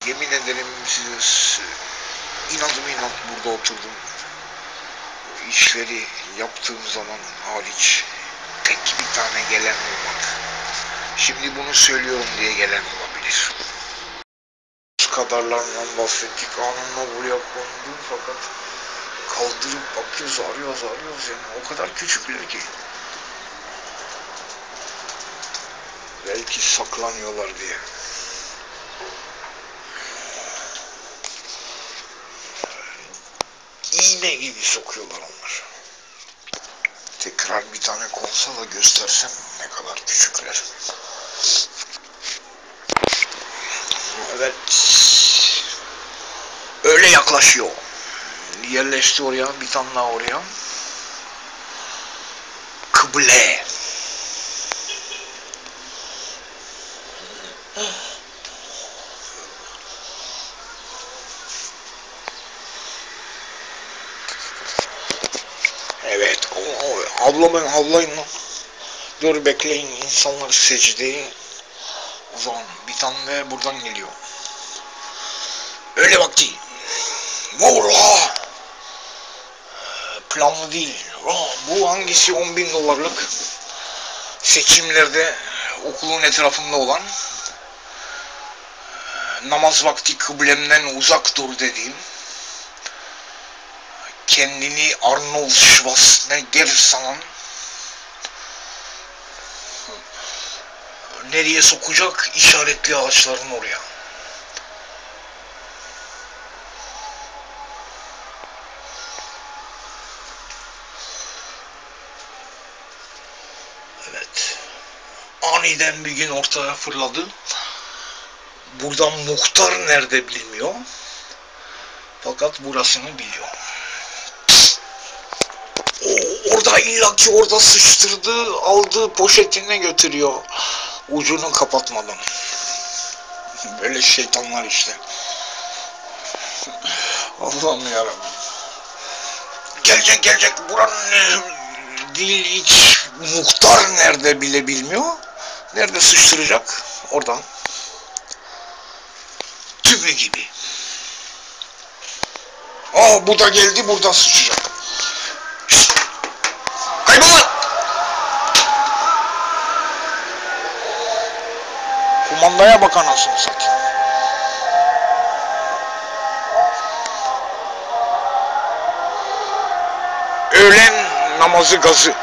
Yemin ederim size inadım inat burada oturdum. İşleri yaptığım zaman hariç tek bir tane gelen olmadı. Şimdi bunu söylüyorum diye gelen olabilir. Kadarlarından bahsettik. Anında buraya kondum fakat kaldırıp bakıyoruz, arıyoruz yani o kadar küçükler ki. Belki saklanıyorlar diye. İğne gibi sokuyorlar onlar. Tekrar bir tane konsa da göstersem ne kadar küçükler. Evet. Öyle yaklaşıyor. Yerleşti oraya, bir tane daha oraya. Kıble. Evet. Abla ben havlayın lan. Dur bekleyin insanlar secdeye. O zaman bir tane de buradan geliyor. Öyle vakti. Moğla. Planlı değil. Bu hangisi 10.000 dolarlık? Seçimlerde okulun etrafında olan namaz vakti kıblemden uzak dur dediğim, kendini Arnold Schwarzenegger sanan, nereye sokacak? İşaretli ağaçların oraya. Evet. Aniden bir gün ortaya fırladı. Buradan muhtar nerede bilmiyor. Fakat burasını biliyor. Orada illaki orada sıçtırdı, aldı, poşetine götürüyor. Ucunu kapatmadan. Böyle şeytanlar işte. Allah'ım yarabbim. Gelecek. Buranın değil hiç muhtar nerede bile bilmiyor. Nerede sıçtıracak? Oradan. Tümü gibi. Bu da geldi buradan sıçacak. Kaybolun! Kumandaya bak anasını satayım. Öğlen namazı gazı.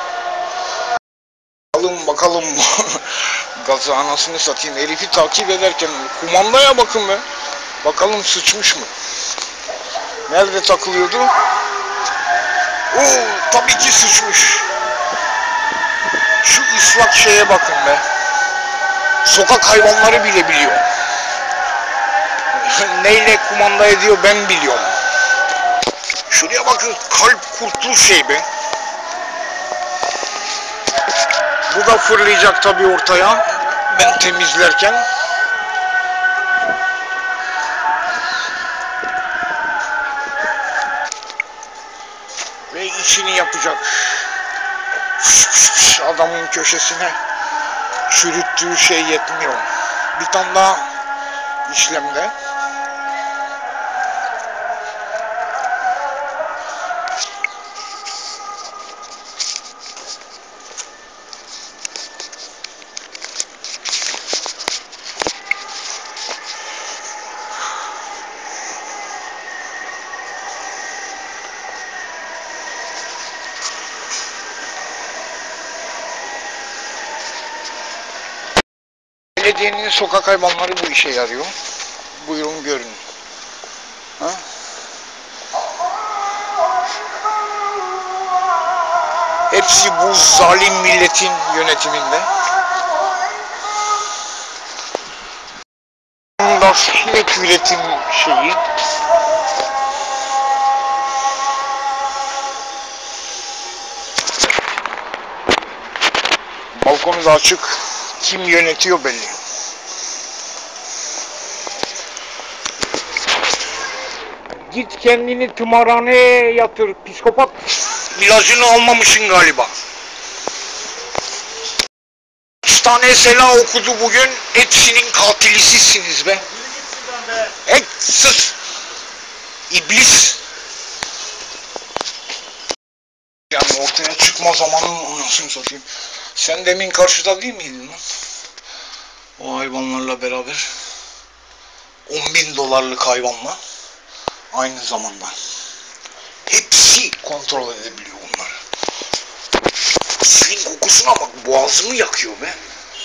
Bakalım gazı anasını satayım. Herifi takip ederken kumandaya bakın be. Bakalım sıçmış mı? Nerede takılıyordu? Tabii ki sıçmış. Şu ıslak şeye bakın be. Sokak hayvanları bile biliyor. Neyle kumanda ediyor ben biliyorum. Şuraya bakın, kalp kurtlu şey be. Bu da fırlayacak tabii ortaya. Ben temizlerken. Ve işini yapacak. Adamın köşesine çürüttüğü şey yetmiyor. Bir tane daha işlemde. Belediyenin sokak hayvanları bu işe yarıyor. Buyurun görün. Ha? Hepsi bu zalim milletin yönetiminde. Bunda sinek üretim şeyi. Balkonu da açık. Kim yönetiyor belli. Git kendini tımarhaneye yatır psikopat. İlacını almamışsın galiba. 3 tane sela okudu bugün. Hepsinin katili sizsiniz be. Sus! İblis! Yani ortaya çıkma zamanın anasını satayım. Sen demin karşıda değil miydin lan? O hayvanlarla beraber. 10.000 dolarlık hayvanla. Aynı zamanda. Hepsi kontrol edebiliyor bunları. Pisliğin kokusuna bak, boğazımı yakıyor be.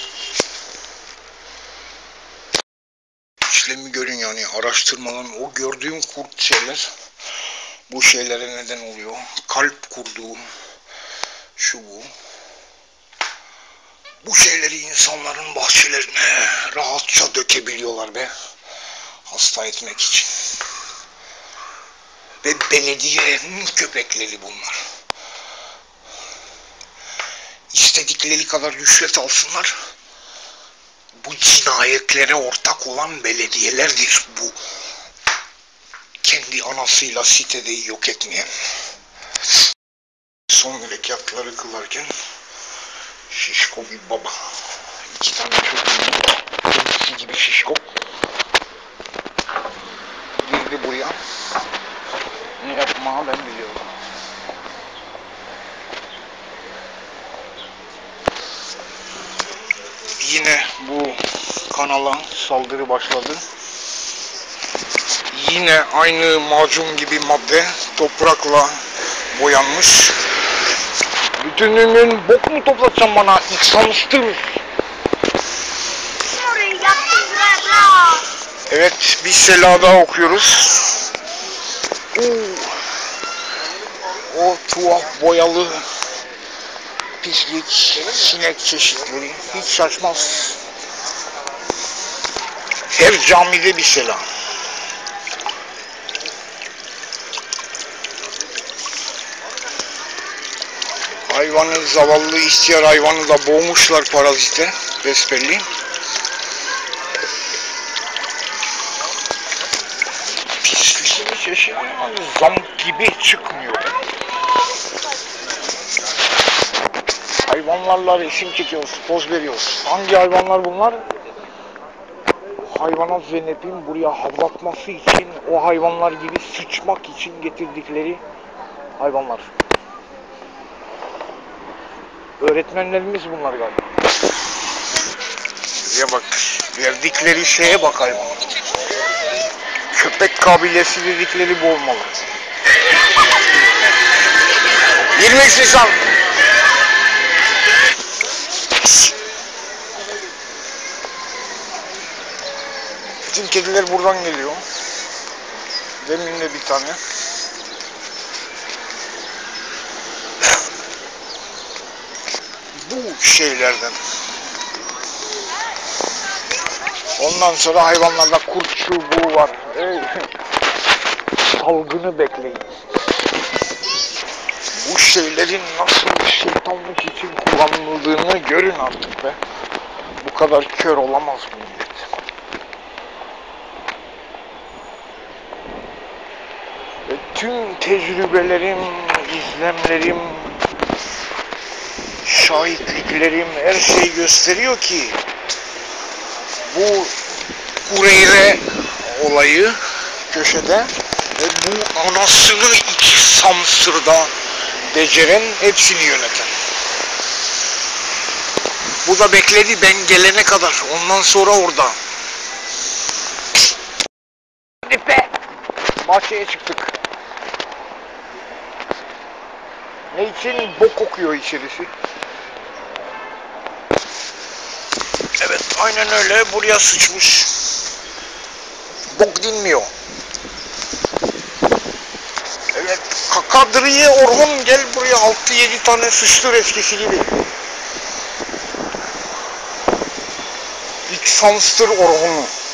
İşlemi görün yani, araştırmaların o gördüğüm kurt şeyler bu şeylere neden oluyor. Kalp kurduğu şu bu. Bu şeyleri insanların bahçelerine rahatça dökebiliyorlar be. Hasta etmek için. Ve belediyenin köpekleri bunlar. İstedikleri kadar rüşvet alsınlar. Bu cinayetlere ortak olan belediyelerdir bu. Kendi anasıyla sitedeyi yok etmeyen. Son rekatları kılarken şişko bir baba. 2 tane çocuğun gibi şişko girdi buraya. Ne yapmağı ben biliyorum. Yine bu kanala saldırı başladı. Yine aynı macun gibi madde toprakla boyanmış. Bütününün bok mu toplatacağım bana? İksanıştır. Evet, bir sela daha okuyoruz. O tuhaf boyalı pislik, sinek çeşitleri hiç şaşmaz. Her camide bir sela. Hayvanı, zavallı ihtiyar hayvanı da boğmuşlar parazite, besbelli. Pisliğin çeşidi zam gibi çıkmıyor. Hayvanlarla resim çekiyoruz, poz veriyoruz. Hangi hayvanlar bunlar? Hayvanat Zeynep'in buraya havlatması için, o hayvanlar gibi sıçmak için getirdikleri hayvanlar. Öğretmenlerimiz bunlar galiba. Şuraya bak, verdikleri şeye bak hayvan. Köpek kabilesi dedikleri bu olmalı. 23 Nisan. Bütün kediler buradan geliyor. Demin de bir tane. Bu şeylerden. Ondan sonra hayvanlarda kurt çubuğu var. Salgını bekleyin. Bu şeylerin nasıl şeytanlık için kullanıldığını görün artık be. Bu kadar kör olamaz millet. Ve tüm tecrübelerim, izlemlerim, şahitliklerim, her şey gösteriyor ki bu Hureyre olayı köşede ve bu anasını 2 Samsır'da beceren, hepsini yöneten. Bu da bekledi ben gelene kadar. Ondan sonra orada. Hadi be! Bahçeye çıktık. Ne için? Bok kokuyor içerisi. Evet, aynen öyle. Buraya sıçmış. Bok dinmiyor. Evet, Kadriye Orhun gel buraya, 6-7 tane sıçtır eskisi gibi. İlk Samstır Orhun'u.